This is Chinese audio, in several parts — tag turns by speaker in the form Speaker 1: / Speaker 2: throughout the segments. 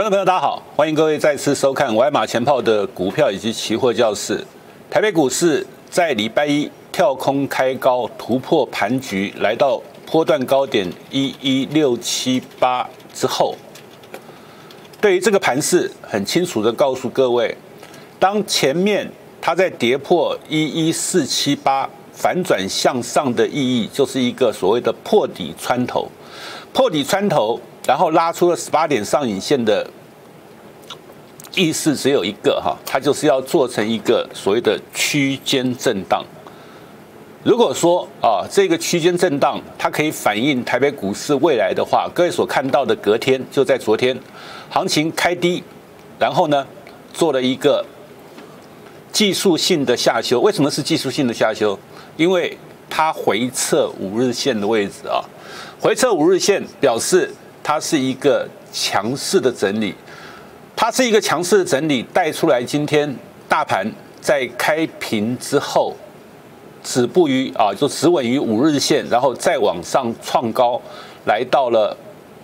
Speaker 1: 众朋友，大家好，欢迎各位再次收看歪马前炮的股票以及期货教室。台北股市在礼拜一跳空开高，突破盘局，来到波段高点11678之后，对于这个盘势很清楚的告诉各位，当前面它在跌破11478反转向上的意义，就是一个所谓的破底穿头，破底穿头。然后拉出了18点上影线的意思只有一个哈，它就是要做成一个所谓的区间震荡。如果说这个区间震荡它可以反映台北股市未来的话，各位所看到的隔天就在昨天，行情开低，然后呢做了一个技术性的下修。为什么是技术性的下修？因为它回测5日线的位置啊，回测5日线表示它是一个强势的整理，它是一个强势的整理带出来。今天大盘在开平之后，止步于就止稳于5日线，然后再往上创高，来到了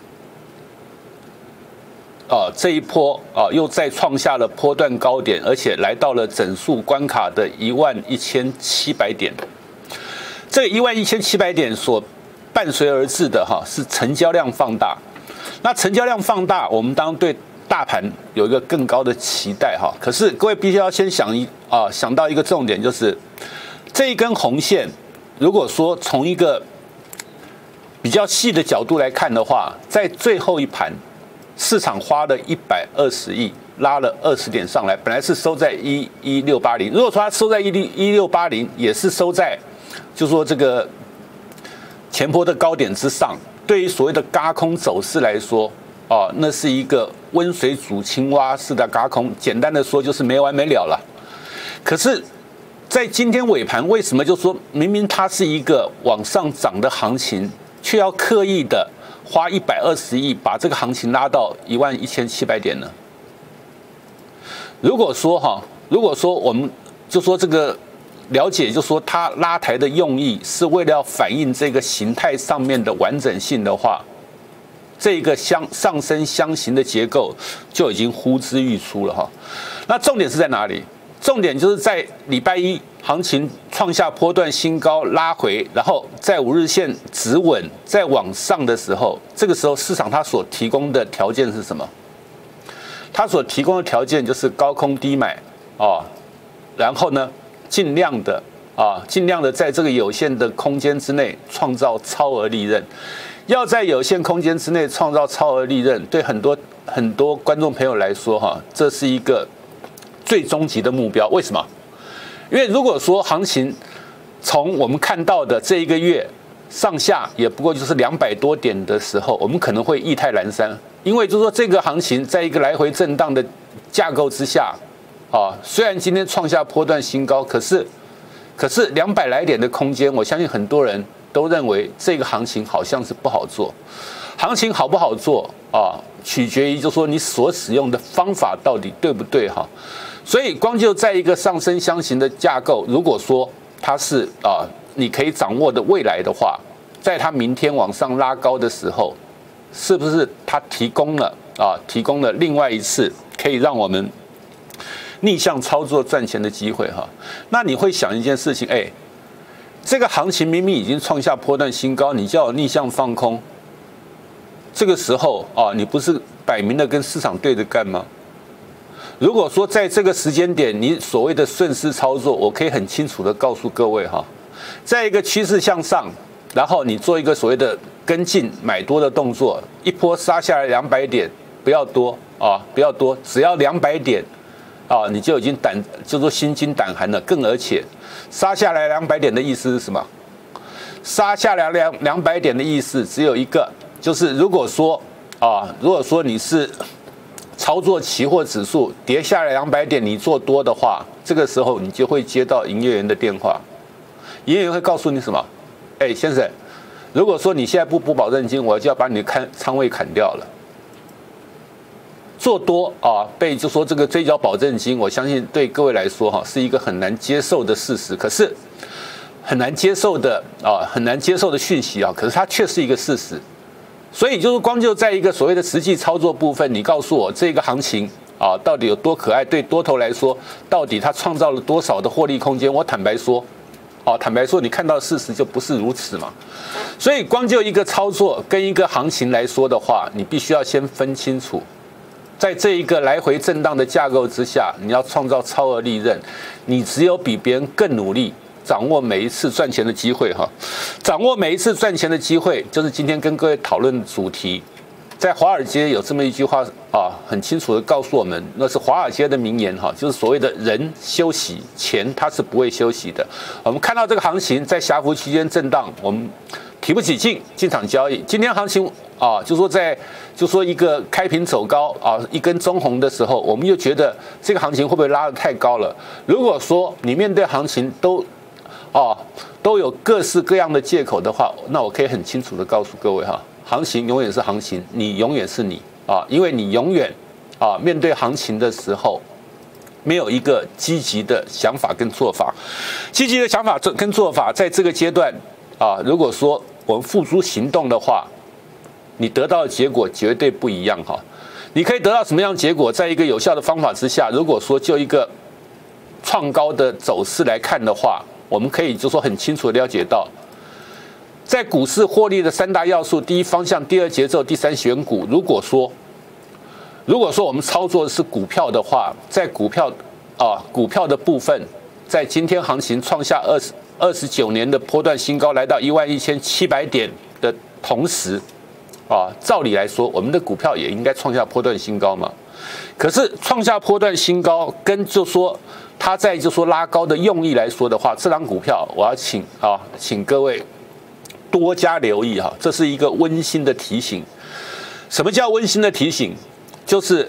Speaker 1: 这一波又再创下了波段高点，而且来到了整数关卡的11700点。这11700点所伴随而至的是成交量放大。那成交量放大，我们当然对大盘有一个更高的期待哈。可是各位必须要先想到一个重点，就是这一根红线，如果说从一个比较细的角度来看的话，在最后一盘，市场花了120亿拉了20点上来，本来是收在11680。如果说它收在11680，也是收在就说这个前波的高点之上。对于所谓的轧空走势来说，那是一个温水煮青蛙式的轧空，简单的说就是没完没了了。可是，在今天尾盘，为什么就说明明它是一个往上涨的行情，却要刻意的花120亿把这个行情拉到11700点呢？如果说我们就说这个了解，就说它拉抬的用意是为了要反映这个形态上面的完整性的话，这个上升箱型的结构就已经呼之欲出了哈。那重点是在哪里？重点就是在礼拜一行情创下波段新高拉回，然后在5日线止稳再往上的时候，这个时候市场它所提供的条件是什么？它所提供的条件就是高空低买然后呢尽量的在这个有限的空间之内创造超额利润。要在有限空间之内创造超额利润，对很多观众朋友来说这是一个最终极的目标。为什么？因为如果说行情从我们看到的这一个月上下也不过就是200多点的时候，我们可能会意态阑珊。因为就是说这个行情在一个来回震荡的架构之下虽然今天创下波段新高，可是200来点的空间，我相信很多人都认为这个行情好像是不好做。行情好不好做取决于就是说你所使用的方法到底对不对哈。所以光就在一个上升箱型的架构，如果说它是你可以掌握的未来的话，在它明天往上拉高的时候，是不是它提供了另外一次可以让我们逆向操作赚钱的机会哈？那你会想一件事情，这个行情明明已经创下波段新高，你叫我逆向放空，这个时候你不是摆明的跟市场对着干吗？如果说在这个时间点你所谓的顺势操作，我可以很清楚的告诉各位在一个趋势向上，然后你做一个所谓的跟进买多的动作，一波杀下来200点，不要多不要多，只要200点你就已经就说心惊胆寒了。更而且杀下来200点的意思是什么？杀下来200点的意思只有一个，就是如果说你是操作期货指数跌下来200点，你做多的话，这个时候你就会接到营业员的电话，营业员会告诉你什么？先生，如果说你现在不补保证金，我就要把你的仓位砍掉了。做多被就说这个追缴保证金，我相信对各位来说是一个很难接受的事实。可是很难接受的讯息可是它却是一个事实。 所以就是光就在一个所谓的实际操作部分，你告诉我这个行情啊到底有多可爱？对多头来说，到底它创造了多少的获利空间？我坦白说，坦白说，你看到事实就不是如此嘛。所以光就一个操作跟一个行情来说的话，你必须要先分清楚，在这一个来回震荡的架构之下，你要创造超额利润，你只有比别人更努力。掌握每一次赚钱的机会哈，掌握每一次赚钱的机会，就是今天跟各位讨论的主题。在华尔街有这么一句话啊，很清楚的告诉我们，那是华尔街的名言哈，就是所谓的人休息，钱它是不会休息的。我们看到这个行情在狭幅区间震荡，我们提不起劲进场交易。今天行情啊，就说一个开平走高啊，一根中红的时候，我们又觉得这个行情会不会拉得太高了？如果说你面对行情都有各式各样的借口的话，那我可以很清楚的告诉各位哈，行情永远是行情，你永远是你啊，因为你永远面对行情的时候，没有一个积极的想法跟做法，积极的想法跟做法，在这个阶段如果说我们付诸行动的话，你得到的结果绝对不一样哈。你可以得到什么样的结果？在一个有效的方法之下，如果说就一个创高的走势来看的话，我们可以就说很清楚的了解到，在股市获利的三大要素：第一方向，第二节奏，第三选股。如果说我们操作的是股票的话，在股票的部分，在今天行情创下29年的波段新高，来到11700点的同时，照理来说，我们的股票也应该创下波段新高嘛。可是创下波段新高，跟就说它在就说拉高的用意来说的话，这张股票我要请各位多加留意哈，这是一个温馨的提醒。什么叫温馨的提醒？就是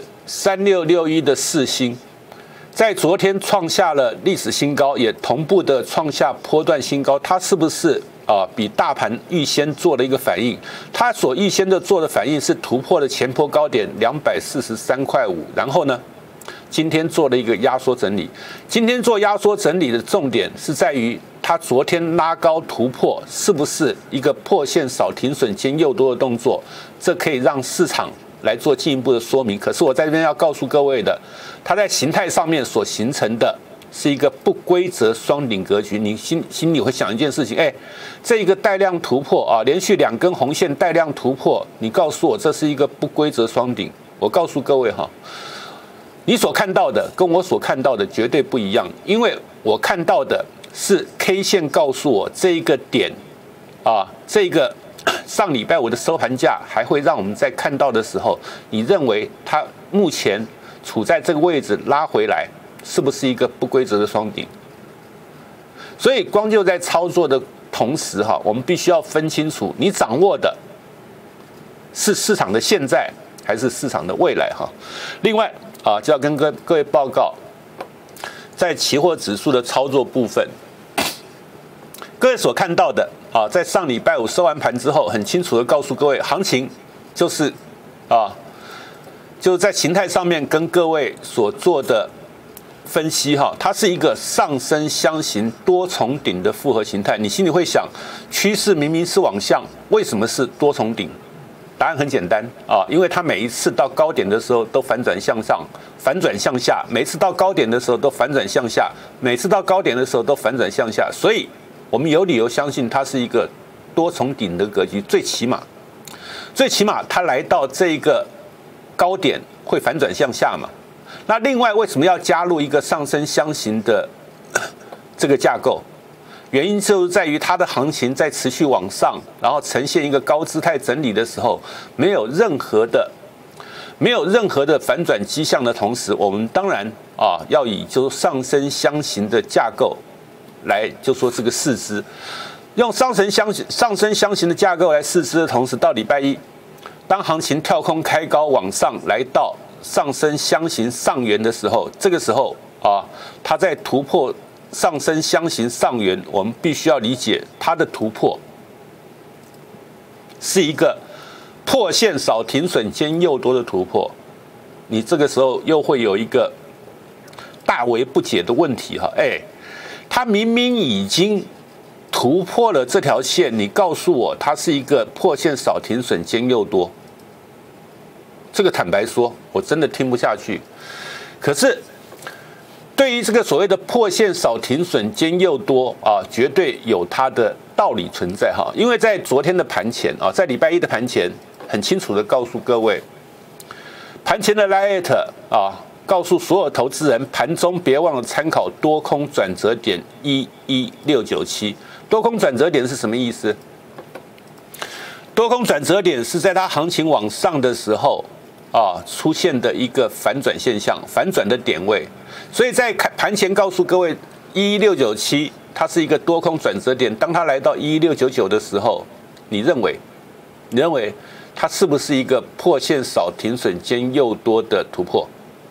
Speaker 1: 3661的世芯，在昨天创下了历史新高，也同步的创下波段新高，它是不是比大盘预先做了一个反应？它所预先的做的反应是突破了前波高点243.5块，然后呢，今天做了一个压缩整理。今天做压缩整理的重点是在于它昨天拉高突破是不是一个破线少停损兼诱多的动作？这可以让市场来做进一步的说明。可是我在这边要告诉各位的，它在形态上面所形成的是一个不规则双顶格局。你心里会想一件事情，这一个带量突破连续2根红线带量突破，你告诉我这是一个不规则双顶，我告诉各位你所看到的跟我所看到的绝对不一样，因为我看到的是 K 线告诉我这一个点这个上礼拜五的收盘价还会让我们在看到的时候，你认为它目前处在这个位置拉回来，是不是一个不规则的双顶？所以光就在操作的同时我们必须要分清楚，你掌握的是市场的现在还是市场的未来另外就要跟各位报告，在期货指数的操作部分，各位所看到的在上礼拜五收完盘之后，很清楚的告诉各位，行情就是就是在形态上面跟各位所做的分析它是一个上升箱型多重顶的复合形态。你心里会想，趋势明明是往上，为什么是多重顶？答案很简单因为它每一次到高点的时候都反转向上，反转向下，每次到高点的时候都反转向下，每次到高点的时候都反转向下，所以我们有理由相信它是一个多重顶的格局。最起码它来到这个高点会反转向下嘛。那另外为什么要加入一个上升箱型的这个架构？原因就是在于它的行情在持续往上，然后呈现一个高姿态整理的时候，没有任何的反转迹象的同时，我们当然要以就是上升箱型的架构来就说这个试资，用上升箱型的架构来试资的同时，到礼拜一，当行情跳空开高往上来到上升箱型上缘的时候，这个时候它在突破上升箱型上缘，我们必须要理解它的突破是一个破线少停损兼诱多的突破。你这个时候又会有一个大为不解的问题它明明已经突破了这条线，你告诉我它是一个破线少停损兼诱多，这个坦白说，我真的听不下去。可是，对于这个所谓的破线少停损兼诱多啊，绝对有它的道理存在哈。因为在昨天的盘前啊，在礼拜一的盘前，很清楚的告诉各位，盘前的 Light 啊，告诉所有投资人，盘中别忘了参考多空转折点11697。多空转折点是什么意思？多空转折点是在它行情往上的时候啊出现的一个反转现象，反转的点位。所以在盘前告诉各位11697，它是一个多空转折点。当它来到11699的时候，你认为它是不是一个破线少停损兼诱多的突破？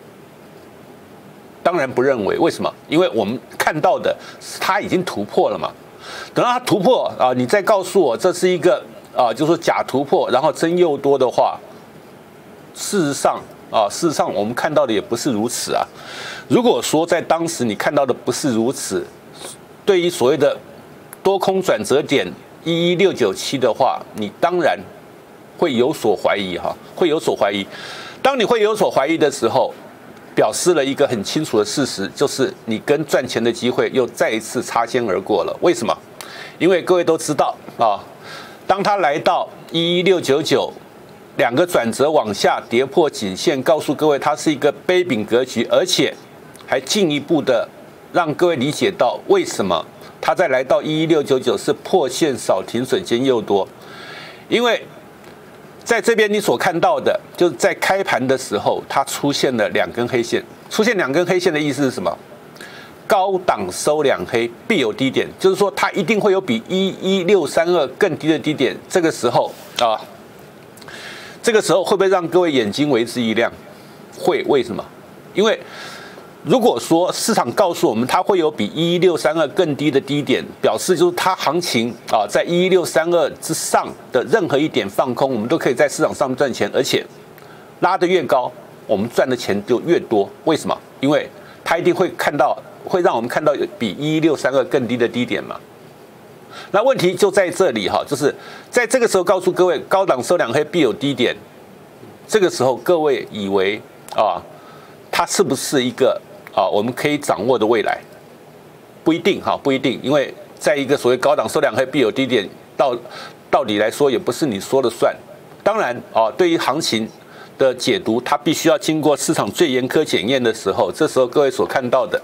Speaker 1: 当然不认为。为什么？因为我们看到的它已经突破了嘛。等到它突破啊，你再告诉我这是一个就是说假突破，然后真诱多的话，事实上我们看到的也不是如此啊。如果说在当时你看到的不是如此，对于所谓的多空转折点11697的话，你当然会有所怀疑哈，会有所怀疑。当你会有所怀疑的时候，表示了一个很清楚的事实，就是你跟赚钱的机会又再一次擦肩而过了。为什么？因为各位都知道啊，当它来到11699，两个转折往下跌破颈线，告诉各位它是一个杯柄格局，而且还进一步的让各位理解到为什么它在来到11699是破线少停损兼诱多，因为在这边你所看到的，就是在开盘的时候，它出现了两根黑线。出现两根黑线的意思是什么？高档收两黑必有低点，就是说它一定会有比11632更低的低点。这个时候会不会让各位眼睛为之一亮？会，为什么？因为如果说市场告诉我们它会有比11632更低的低点，表示就是它行情在11632之上的任何一点放空，我们都可以在市场上赚钱，而且拉得越高，我们赚的钱就越多。为什么？因为它一定会让我们看到比11632更低的低点嘛。那问题就在这里哈，就是在这个时候告诉各位，高档收两黑必有低点。这个时候各位以为它是不是一个我们可以掌握的未来？不一定哈，不一定，因为在一个所谓高档收两黑必有低点，道理来说也不是你说了算。当然对于行情的解读，它必须要经过市场最严苛检验的时候，这时候各位所看到的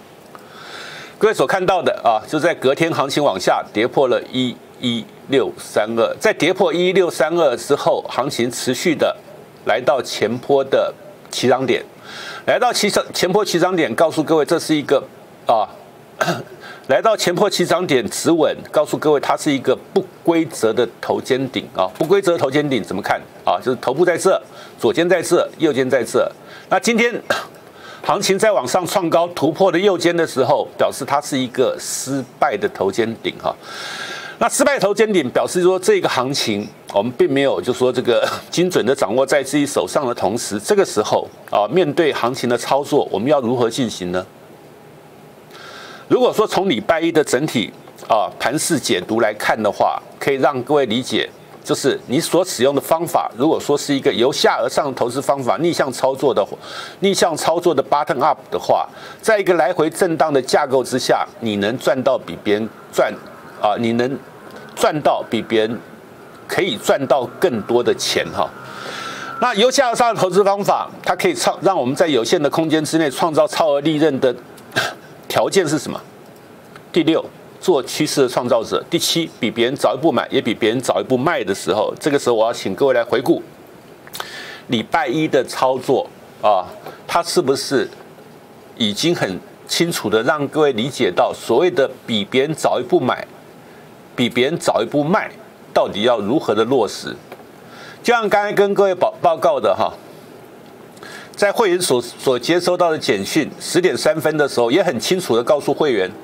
Speaker 1: 就在隔天行情往下跌破了11632，在跌破11632之后，行情持续的来到前波的起涨点。来到前波起涨点，告诉各位这是一个来到前波起涨点止稳，告诉各位它是一个不规则的头肩顶不规则的头肩顶怎么看就是头部在这，左肩在这，右肩在这。那今天行情在往上创高突破的右肩的时候，表示它是一个失败的头肩顶那失败头肩顶表示说，这个行情我们并没有就说这个精准的掌握在自己手上的同时，这个时候面对行情的操作，我们要如何进行呢？如果说从礼拜一的整体盘势解读来看的话，可以让各位理解，就是你所使用的方法，如果说是一个由下而上的投资方法，逆向操作的 bottom up 的话，在一个来回震荡的架构之下，你能赚到比别人你能赚到比别人可以赚到更多的钱那由下而上的投资方法，它可以让我们在有限的空间之内创造超额利润的条件是什么？第六，做趋势的创造者；第七，比别人早一步买，也比别人早一步卖的时候，这个时候我要请各位来回顾礼拜一的操作它是不是已经很清楚的让各位理解到所谓的比别人早一步买，比别人早一步卖，到底要如何的落实？就像刚才跟各位报告的在会员所接收到的简讯，10点3分的时候，也很清楚的告诉会员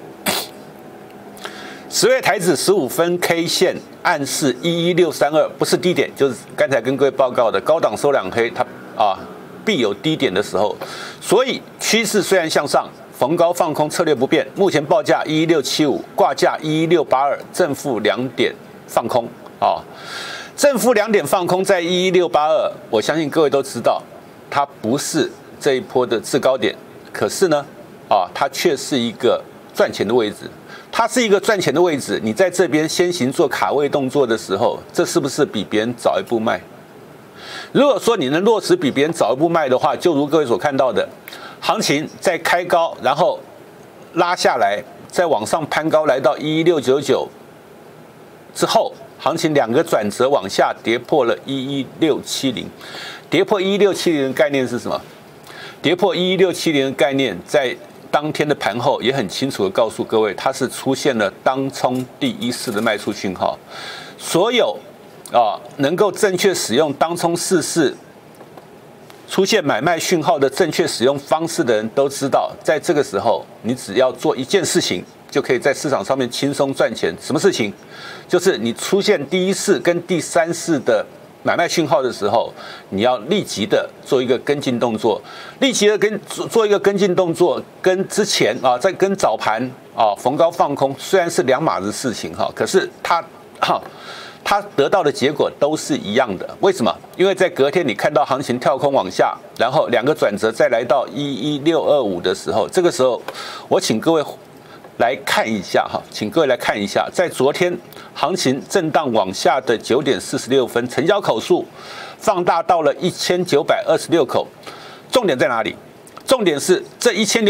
Speaker 1: ，10月台指15分 K 线暗示11632不是低点，就是刚才跟各位报告的高档收两黑，它必有低点的时候，所以趋势虽然向上， 逢高放空策略不变，目前报价11675，挂价11682，正负2点放空啊，正负2点放空在11682，我相信各位都知道，它不是这一波的制高点，可是呢，它却是一个赚钱的位置。它是一个赚钱的位置，你在这边先行做卡位动作的时候，这是不是比别人早一步卖？如果说你能落实比别人早一步卖的话，就如各位所看到的。行情在开高，然后拉下来，再往上攀高，来到11699之后，行情2个转折往下跌破了11670，跌破11670的概念是什么？跌破11670的概念，在当天的盘后也很清楚的告诉各位，它是出现了当冲第一式的卖出讯号。所有能够正确使用当冲四式出现买卖讯号的正确使用方式的人都知道，在这个时候，你只要做一件事情，就可以在市场上面轻松赚钱。什么事情？就是你出现第一式跟第三式的买卖讯号的时候，你要立即的做一个跟进动作，立即的做一个跟进动作，跟之前在跟早盘逢高放空虽然是两码子事情可是它得到的结果都是一样的。为什么？因为在隔天你看到行情跳空往下，然后2个转折再来到11625的时候，这个时候我请各位来看一下请各位来看一下，在昨天行情震荡往下的9点46分，成交口数放大到了1926口，重点在哪里？重点是这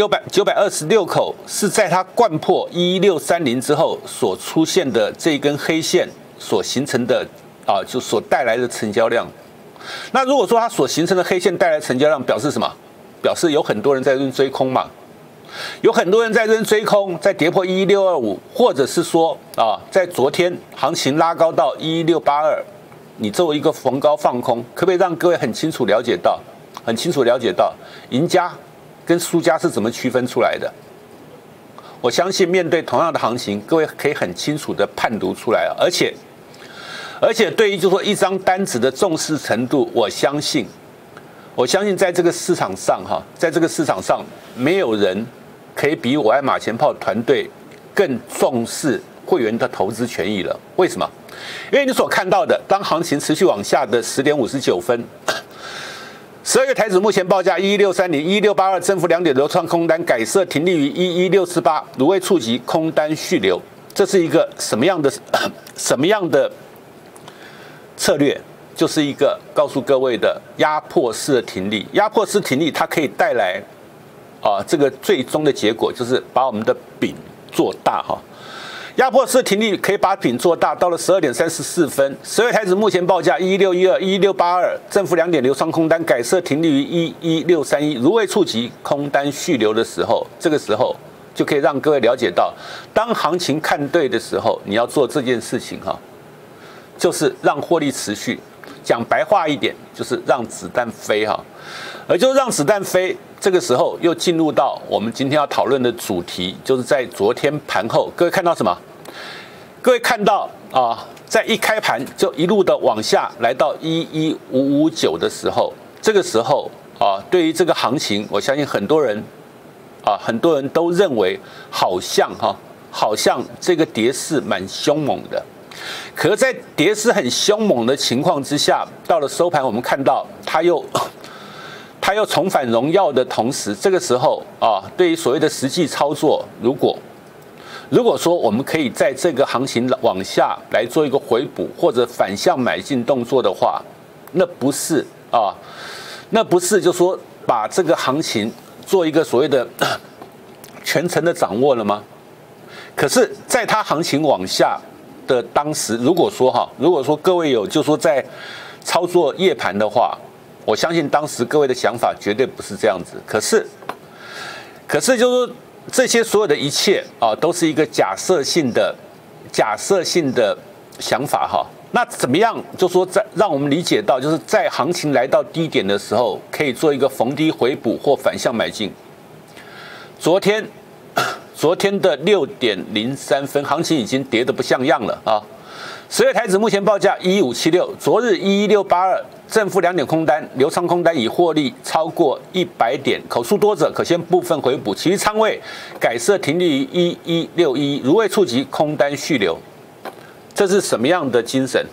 Speaker 1: 1926口是在它掼破11630之后所出现的这一根黑线所形成的就所带来的成交量。那如果说它所形成的黑线带来成交量，表示什么？表示有很多人在这边追空嘛，有很多人在这边追空，在跌破11625，或者是说在昨天行情拉高到11682，你作为一个逢高放空，可不可以让各位很清楚了解到，赢家跟输家是怎么区分出来的？我相信面对同样的行情，各位可以很清楚的判读出来，而且对于就说一张单子的重视程度，我相信在这个市场上没有人可以比我爱马前炮团队更重视会员的投资权益了。为什么？因为你所看到的，当行情持续往下的10点59分，12月台指目前报价11630、11682，正负2点流创空单，改设停利于11648，如未触及空单续留。这是一个什么样的策略？就是一个告诉各位的压迫式的停利。压迫式停利它可以带来这个最终的结果，就是把我们的饼做大压迫式停利可以把饼做大，到了12点34分，12月台指目前报价11612、11682，正负2点流创空单，改设停利于11631，如未触及空单续留的时候，这个时候就可以让各位了解到，当行情看对的时候，你要做这件事情就是让获利持续。讲白话一点，就是让子弹飞而就让子弹飞。这个时候又进入到我们今天要讨论的主题，就是在昨天盘后，各位看到什么？各位看到在一开盘就一路的往下来到11559的时候，这个时候对于这个行情，我相信很多人都认为好像这个跌势蛮凶猛的。可是，在跌势很凶猛的情况之下，到了收盘，我们看到它又重返荣耀的同时，这个时候对于所谓的实际操作，如果说我们可以在这个行情往下来做一个回补或者反向买进动作的话，那不是就说把这个行情做一个所谓的全程的掌握了吗？可是，在它行情往下的当时，如果说各位有就说在操作夜盘的话，我相信当时各位的想法绝对不是这样子。可是就是说这些所有的一切都是一个假设性的想法那怎么样就说让我们理解到，就是在行情来到低点的时候，可以做一个逢低回补或反向买进。昨天的6点03分，行情已经跌得不像样了 10月台指目前报价11576，昨日11682，正负2点空单，留仓空单已获利超过100点，口数多者可先部分回补，其余仓位改设停利于11611，如未触及空单续留。这是什么样的精神？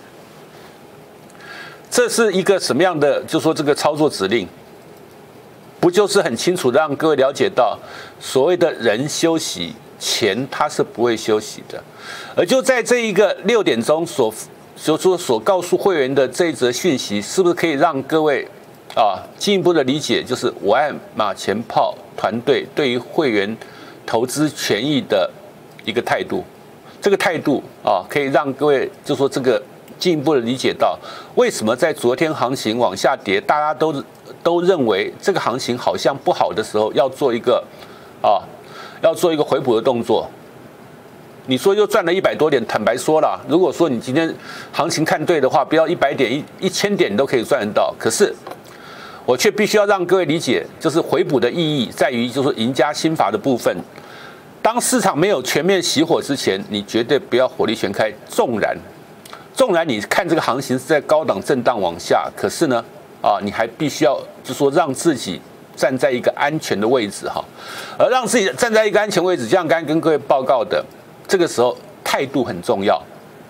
Speaker 1: 这是一个什么样的，就说这个操作指令，不就是很清楚的让各位了解到，所谓的人休息，钱它是不会休息的。而就在这一个6点钟所告诉会员的这一则讯息，是不是可以让各位进一步的理解，就是我爱马前炮团队对于会员投资权益的一个态度？这个态度可以让各位就说这个进一步的理解到，为什么在昨天行情往下跌，大家都认为这个行情好像不好的时候，要做一个回补的动作。你说又赚了100多点，坦白说了，如果说你今天行情看对的话，不要100点、1000点你都可以赚得到。可是我却必须要让各位理解，就是回补的意义在于，就是赢家心法的部分。当市场没有全面熄火之前，你绝对不要火力全开。纵然你看这个行情是在高档震荡往下，可是呢，你还必须要就说让自己站在一个安全的位置哈，而让自己站在一个安全位置，就像刚才跟各位报告的。这个时候态度很重要，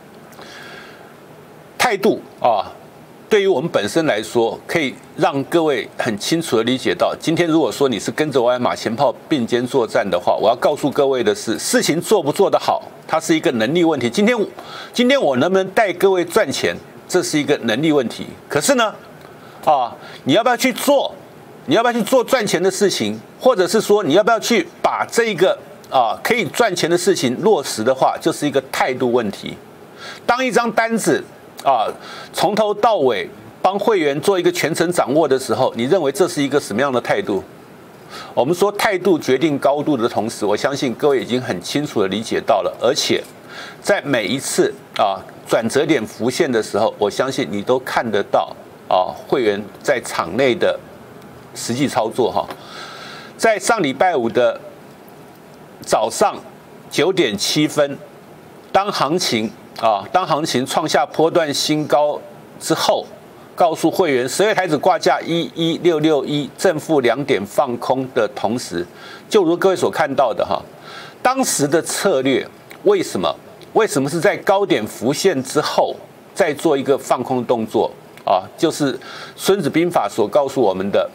Speaker 1: 态度对于我们本身来说，可以让各位很清楚的理解到，今天如果说你是跟着我爱马前炮并肩作战的话，我要告诉各位的是，事情做不做得好，它是一个能力问题。今天我能不能带各位赚钱，这是一个能力问题。可是呢，你要不要去做？你要不要去做赚钱的事情？或者是说，你要不要去把这一个可以赚钱的事情落实的话，就是一个态度问题。当一张单子从头到尾帮会员做一个全程掌握的时候，你认为这是一个什么样的态度？我们说态度决定高度的同时，我相信各位已经很清楚的理解到了，而且在每一次转折点浮现的时候，我相信你都看得到会员在场内的实际操作哈。在上礼拜五的早上9点7分，当行情创下波段新高之后，告诉会员10月台指挂价11661，正负2点放空的同时，就如各位所看到的当时的策略为什么是在高点浮现之后再做一个放空的动作就是《孙子兵法》所告诉我们的，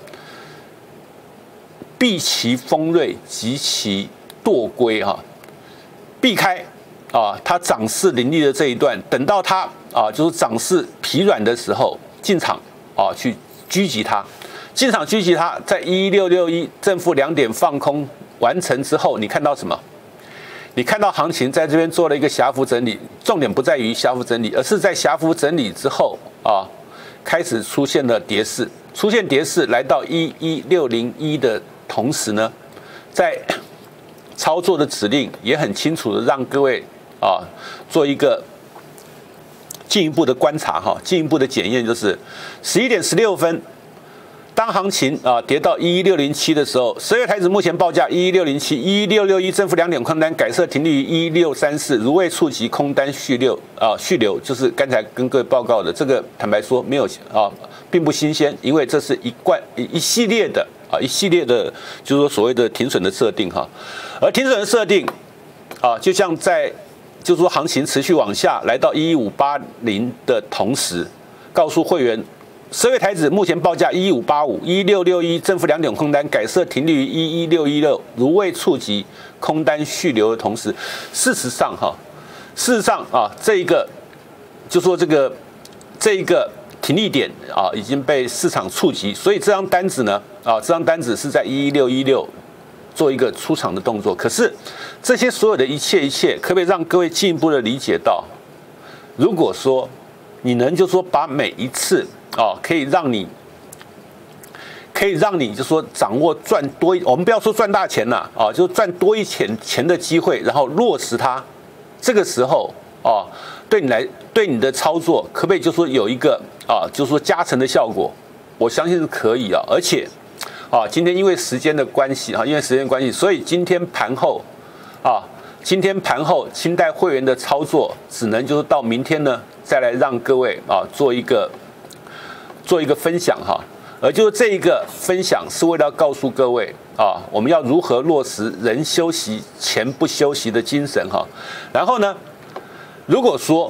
Speaker 1: 避其锋锐，及其惰归避开它涨势凌厉的这一段，等到它就是涨势疲软的时候进场去狙击它，在11661正负2点放空完成之后，你看到什么？你看到行情在这边做了一个狭幅整理，重点不在于狭幅整理，而是在狭幅整理之后开始出现了跌势，来到11601的同时呢，在操作的指令也很清楚的让各位做一个进一步的观察进一步的检验，就是11点16分，当行情跌到11607的时候，10月台指目前报价11607，11661正负2点空单改设停利于11634，如未触及空单续留，就是刚才跟各位报告的这个，坦白说没有并不新鲜，因为这是一系列的就是说所谓的停损的设定而停损的设定就像在就是说行情持续往下来到11580的同时，告诉会员10月台指目前报价11585，11661正负2点空单改设停利于11616，如未触及空单续留的同时，事实上这一个就说这一个停利点已经被市场触及，所以这张单子呢这张单子是在11616做一个出场的动作。可是这些所有的一切，可不可以让各位进一步的理解到，如果说你能就说把每一次可以让你就说掌握赚多我们不要说赚大钱了就赚多一钱的机会，然后落实它，这个时候对你的操作可不可以就说有一个就是说加成的效果？我相信是可以而且今天因为时间的关系所以今天盘后今天盘后清代会员的操作，只能就是到明天呢，再来让各位做一个分享哈。而就是这一个分享是为了要告诉各位我们要如何落实人休息钱不休息的精神哈。然后呢，如果说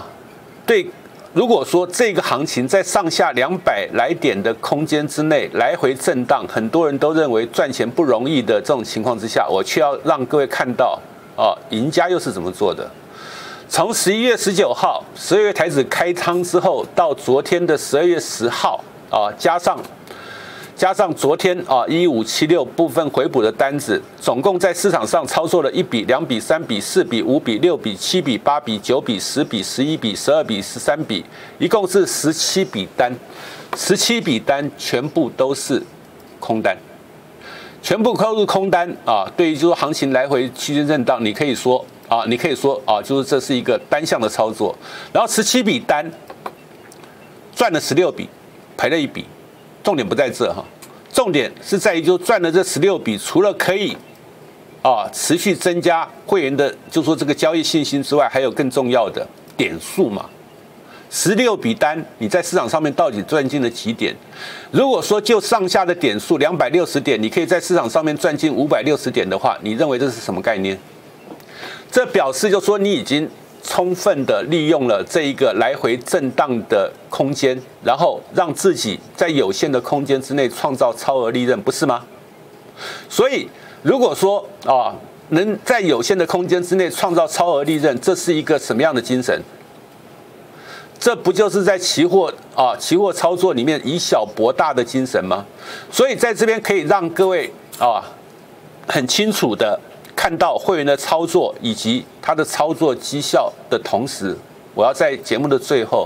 Speaker 1: 这个行情在上下200来点的空间之内来回震荡，很多人都认为赚钱不容易的这种情况之下，我却要让各位看到赢家又是怎么做的。从11月19号12月台指开仓之后，到昨天的12月10号加上昨天1576部分回补的单子，总共在市场上操作了1笔、2笔、3笔、4笔、5笔、6笔、7笔、8笔、9笔、10笔、11笔、12笔、13笔，一共是17笔单，17笔单全部都是空单，全部都是空单对于就是行情来回区间震荡，你可以说就是这是一个单向的操作，然后17笔单赚了16笔，赔了1笔。重点不在这哈，重点是在于就赚了这16笔，除了可以持续增加会员的就说这个交易信心之外，还有更重要的点数嘛。16笔单你在市场上面到底赚进了几点？如果说就上下的点数260点，你可以在市场上面赚进560点的话，你认为这是什么概念？这表示就说你已经充分的利用了这一个来回震荡的空间，然后让自己在有限的空间之内创造超额利润，不是吗？所以如果说能在有限的空间之内创造超额利润，这是一个什么样的精神？这不就是在期货操作里面以小博大的精神吗？所以在这边可以让各位很清楚的看到会员的操作以及他的操作绩效的同时，我要在节目的最后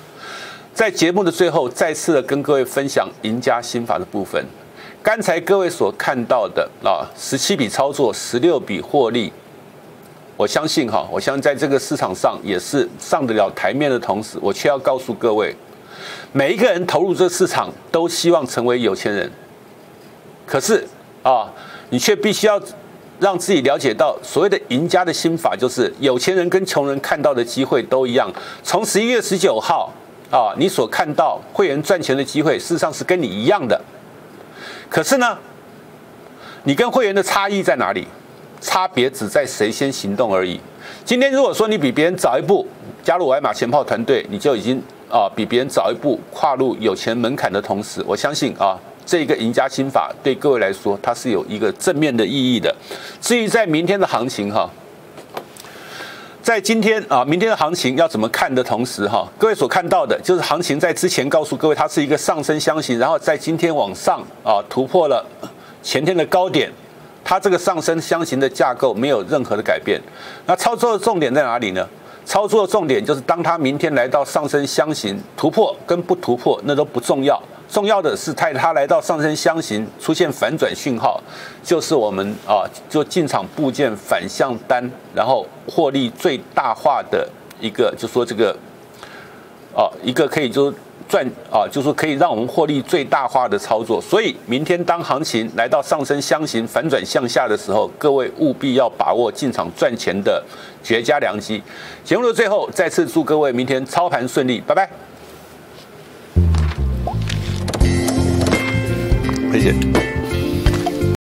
Speaker 1: 再次的跟各位分享赢家心法的部分。刚才各位所看到的17笔操作16笔获利，我相信在这个市场上也是上得了台面的同时，我却要告诉各位，每一个人投入这个市场都希望成为有钱人，可是你却必须要让自己了解到所谓的赢家的心法，就是有钱人跟穷人看到的机会都一样。从11月19号你所看到会员赚钱的机会，事实上是跟你一样的。可是呢，你跟会员的差异在哪里？差别只在谁先行动而已。今天如果说你比别人早一步加入我爱马前炮团队，你就已经比别人早一步跨入有钱门槛的同时，我相信这个赢家心法对各位来说，它是有一个正面的意义的。至于在明天的行情在今天明天的行情要怎么看的同时各位所看到的就是行情在之前告诉各位它是一个上升箱型，然后在今天往上突破了前天的高点，它这个上升箱型的架构没有任何的改变。那操作的重点在哪里呢？操作的重点就是当它明天来到上升箱型，突破跟不突破那都不重要，重要的是它来到上升箱型出现反转讯号，就是我们就进场布件反向单，然后获利最大化的一个，就说这个一个可以就赚就是可以让我们获利最大化的操作。所以明天当行情来到上升箱型反转向下的时候，各位务必要把握进场赚钱的绝佳良机。节目的最后，再次祝各位明天操盘顺利，拜拜。谢谢。